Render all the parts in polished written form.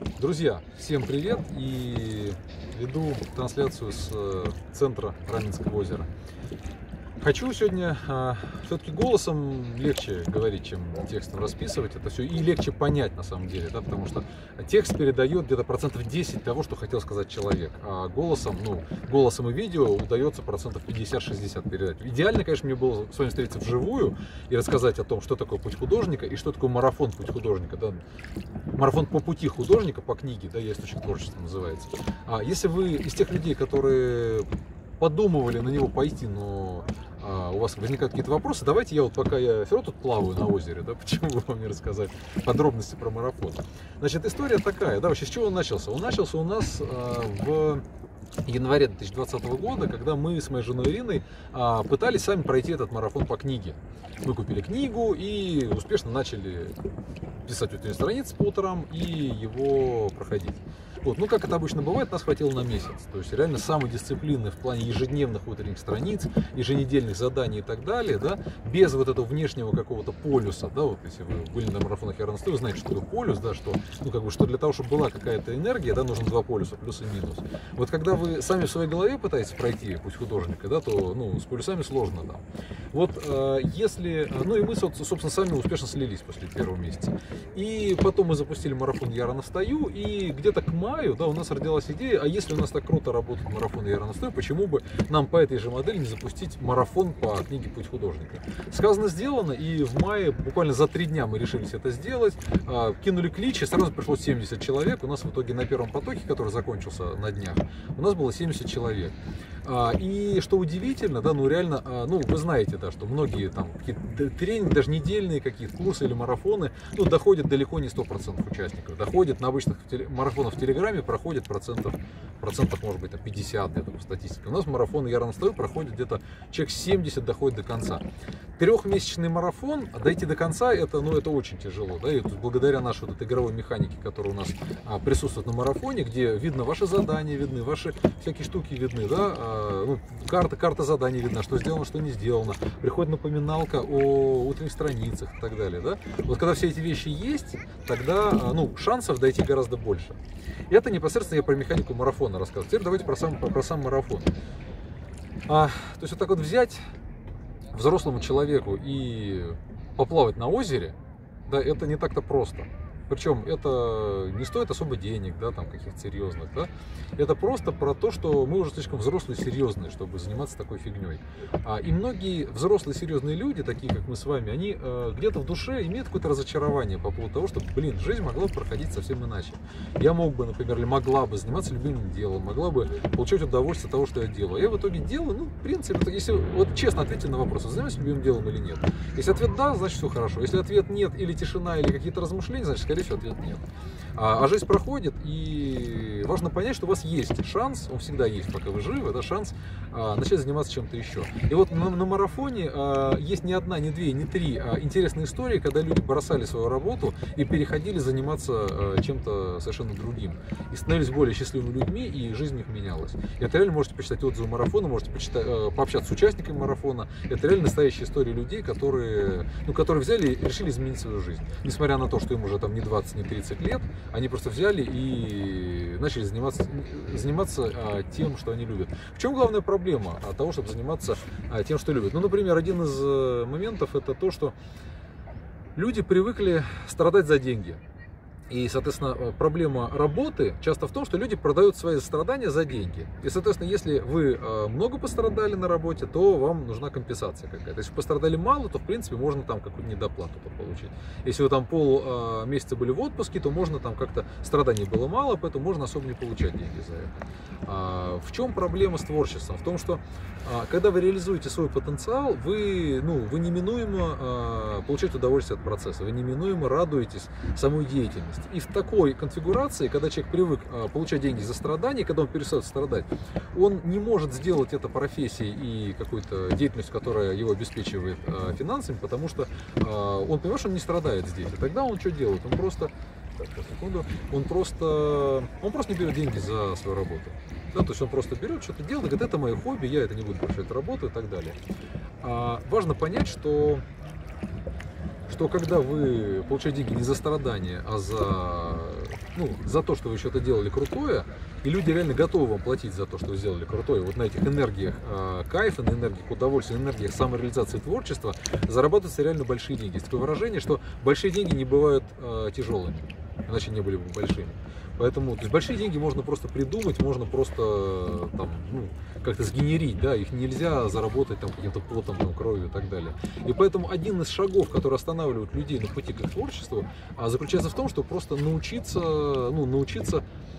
Друзья, всем привет! И веду трансляцию с центра Раменского озера. Хочу сегодня все-таки голосом легче говорить, чем текстом расписывать это все, и легче понять на самом деле, да, потому что текст передает где-то процентов 10 того, что хотел сказать человек, а голосом и видео удается процентов 50-60 передать. Идеально, конечно, мне было с вами встретиться вживую и рассказать о том, что такое путь художника и что такое марафон путь художника, да, марафон по пути художника, по книге, да, «Я источник творчества» называется. А если вы из тех людей, которые подумывали на него пойти, но у вас возникают какие-то вопросы, давайте я вот пока я все равно тут плаваю на озере, да, почему бы вам не рассказать подробности про марафон. Значит, история такая, да, вообще с чего он начался? Он начался у нас в январе 2020 года, когда мы с моей женой Ириной пытались сами пройти этот марафон по книге. Мы купили книгу и успешно начали писать утренние страницы по утрам и его проходить. Вот. Ну, как это обычно бывает, нас хватило на месяц. То есть реально самодисциплины в плане ежедневных утренних страниц, еженедельных заданий и так далее, да, без вот этого внешнего какого-то полюса, да, вот если вы были на марафонах «Я рано», вы знаете, что такое полюс, да, что, ну, как бы, что для того, чтобы была какая-то энергия, да, нужно два полюса, плюс и минус. Вот когда вы сами в своей голове пытаетесь пройти путь художника, да, то, ну, с полюсами сложно, да. Вот если, ну, и мы, собственно, сами успешно слились после первого месяца. И потом мы запустили марафон «Я рано встаю», и где-то к маю, да, у нас родилась идея, а если у нас так круто работает марафон «Я рано встаю», почему бы нам по этой же модели не запустить марафон по книге «Путь художника». Сказано, сделано, и в мае, буквально за 3 дня мы решились это сделать, кинули клич, и сразу пришло 70 человек, у нас в итоге на первом потоке, который закончился на днях, у нас было 70 человек. И что удивительно, да, ну реально, ну вы знаете, да, что многие там тренинги, даже недельные какие-то курсы или марафоны, ну, доходят далеко не 100% участников, доходят на обычных марафонах в Телеграме, проходит процентов может быть, 50 где-то по статистике. У нас марафон «Я рано встаю» проходит где-то человек 70 доходит до конца. Трехмесячный марафон, дойти до конца, это, ну, это очень тяжело, да, и тут благодаря нашей вот этой игровой механике, которая у нас присутствует на марафоне, где видно ваши задания, видны ваши всякие штуки, видны, да, ну, карта заданий видна, что сделано, что не сделано, приходит напоминалка о утренних страницах и так далее, да. Вот когда все эти вещи есть, тогда, ну, шансов дойти гораздо больше. И это непосредственно я про механику марафона рассказываю. Теперь давайте про сам марафон. То есть вот так вот взять взрослому человеку и поплавать на озере, да, это не так-то просто. Причем это не стоит особо денег, да, там каких-то серьезных, да. Это просто про то, что мы уже слишком взрослые и серьезные, чтобы заниматься такой фигней. И многие взрослые серьезные люди, такие как мы с вами, они где-то в душе имеют какое-то разочарование по поводу того, что, блин, жизнь могла бы проходить совсем иначе. Я мог бы, например, или могла бы заниматься любимым делом, могла бы получать удовольствие от того, что я делаю. Я в итоге делаю, ну, в принципе, если вот честно ответьте на вопрос, занимаюсь любимым делом или нет. Если ответ да, значит все хорошо. Если ответ нет, или тишина, или какие-то размышления, значит, скорее всего, ответ нет. А жизнь проходит, и важно понять, что у вас есть шанс, он всегда есть, пока вы живы, да, шанс начать заниматься чем-то еще. И вот на марафоне есть не одна, не две, не три интересные истории, когда люди бросали свою работу и переходили заниматься чем-то совершенно другим. И становились более счастливыми людьми, и жизнь их менялась. И это реально можете почитать отзывы марафона, можете пообщаться с участниками марафона. Это реально настоящие истории людей, которые взяли и решили изменить свою жизнь. Несмотря на то, что им уже там не 20, не 30 лет, они просто взяли и начали заниматься тем, что они любят. В чем главная проблема того, чтобы заниматься тем, что любят? Ну, например, один из моментов это то, что люди привыкли страдать за деньги. И, соответственно, проблема работы часто в том, что люди продают свои страдания за деньги. И, соответственно, если вы много пострадали на работе, то вам нужна компенсация какая-то. Если вы пострадали мало, то, в принципе, можно там какую-то недоплату получить. Если вы там полмесяца были в отпуске, то можно там как-то страданий было мало, поэтому можно особо не получать деньги за это. В чем проблема с творчеством? В том, что когда вы реализуете свой потенциал, вы неминуемо получаете удовольствие от процесса, вы неминуемо радуетесь самой деятельности. И в такой конфигурации, когда человек привык получать деньги за страдания, когда он перестает страдать, он не может сделать это профессией и какой-то деятельностью, которая его обеспечивает финансами, потому что он понимает, что он не страдает здесь. И тогда он что делает? Он просто не берет деньги за свою работу. Да, то есть он просто берет, что-то делает, говорит, это мое хобби, я это не буду больше, это работа и так далее. Важно понять, что что когда вы получаете деньги не за страдания, а за то, что вы что-то делали крутое, и люди реально готовы вам платить за то, что вы сделали крутое, вот на этих энергиях кайфа, на энергиях удовольствия, на энергиях самореализации творчества зарабатываются реально большие деньги. Есть такое выражение, что большие деньги не бывают тяжелыми, иначе не были бы большими. Поэтому, то есть, большие деньги можно просто придумать, можно просто там, как-то сгенерить, да, их нельзя заработать там каким-то потом, там, кровью и так далее. И поэтому один из шагов, который останавливает людей на пути к их творчеству, заключается в том, что просто научиться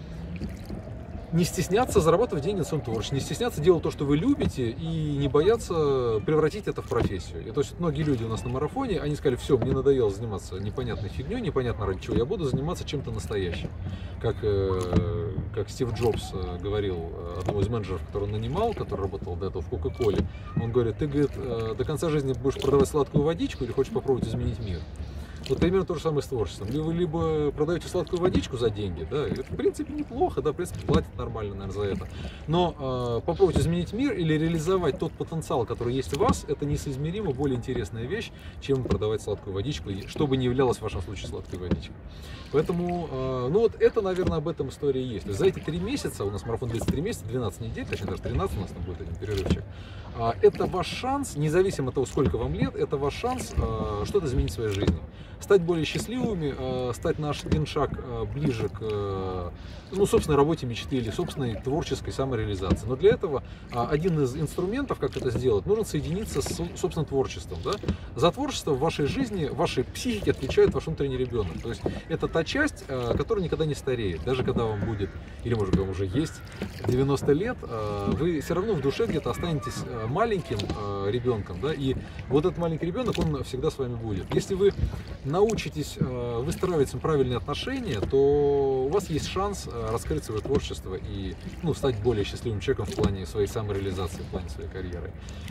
не стесняться зарабатывать деньги на своем творчестве, не стесняться делать то, что вы любите, и не бояться превратить это в профессию. И то есть многие люди у нас на марафоне, они сказали: все, мне надоело заниматься непонятной фигней, непонятно ради чего, я буду заниматься чем-то настоящим. Как Стив Джобс говорил одного из менеджеров, который он нанимал, который работал до этого в Кока-Коле, он говорит: ты, говорит, до конца жизни будешь продавать сладкую водичку или хочешь попробовать изменить мир? Вот примерно то же самое с творчеством. Вы либо продаете сладкую водичку за деньги, да, это в принципе неплохо, да, в принципе платят нормально, наверное, за это. Но попробовать изменить мир или реализовать тот потенциал, который есть у вас, это несоизмеримо более интересная вещь, чем продавать сладкую водичку, что бы ни являлось в вашем случае сладкой водичкой. Поэтому, вот это, наверное, об этом история есть. То есть за эти 3 месяца, у нас марафон длится 3 месяца, 12 недель, точнее даже 13 у нас там будет один перерывчик, это ваш шанс, независимо от того, сколько вам лет, это ваш шанс что-то изменить в своей жизни. Стать более счастливыми, стать на один шаг ближе к, собственной работе мечты или собственной творческой самореализации. Но для этого один из инструментов, как это сделать, нужно соединиться с собственным творчеством. Да? За творчество в вашей жизни, в вашей психике отвечает ваш внутренний ребенок. То есть это та часть, которая никогда не стареет. Даже когда вам будет, или может быть вам уже есть 90 лет, вы все равно в душе где-то останетесь маленьким ребенком. Да? И вот этот маленький ребенок, он всегда с вами будет. Если вы научитесь выстраивать правильные отношения, то у вас есть шанс раскрыть свое творчество и стать более счастливым человеком в плане своей самореализации, в плане своей карьеры.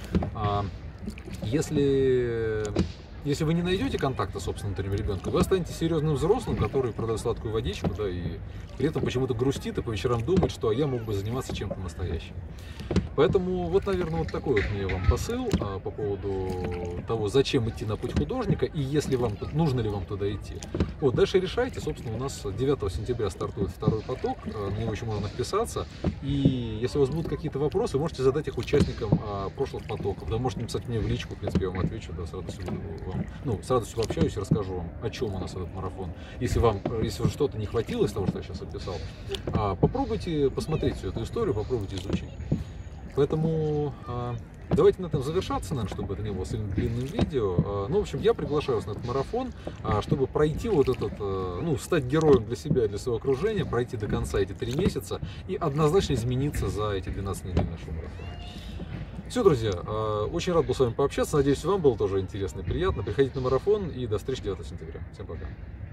Если вы не найдете контакта с собственным внутренним ребенком, вы останетесь серьезным взрослым, который продает сладкую водичку, да, и при этом почему-то грустит и по вечерам думает, что я мог бы заниматься чем-то настоящим. Поэтому вот, наверное, вот такой вот мне вам посыл по поводу того, зачем идти на путь художника и если вам нужно ли вам туда идти. Вот, дальше решайте. Собственно, у нас 9 сентября стартует второй поток, на него еще можно вписаться. И если у вас будут какие-то вопросы, вы можете задать их участникам прошлых потоков. Да, можете написать мне в личку, в принципе, я вам отвечу, да, с радостью с радостью пообщаюсь и расскажу вам, о чем у нас этот марафон. Если что-то не хватило из того, что я сейчас описал, попробуйте посмотреть всю эту историю, попробуйте изучить. Поэтому давайте на этом завершаться, наверное, чтобы это не было сильно длинным видео. В общем, я приглашаю вас на этот марафон, чтобы пройти вот этот, стать героем для себя и для своего окружения, пройти до конца эти 3 месяца и однозначно измениться за эти 12 недель нашего марафона. Все, друзья, очень рад был с вами пообщаться. Надеюсь, вам было тоже интересно и приятно. Приходите на марафон и до встречи 9 сентября. Всем пока.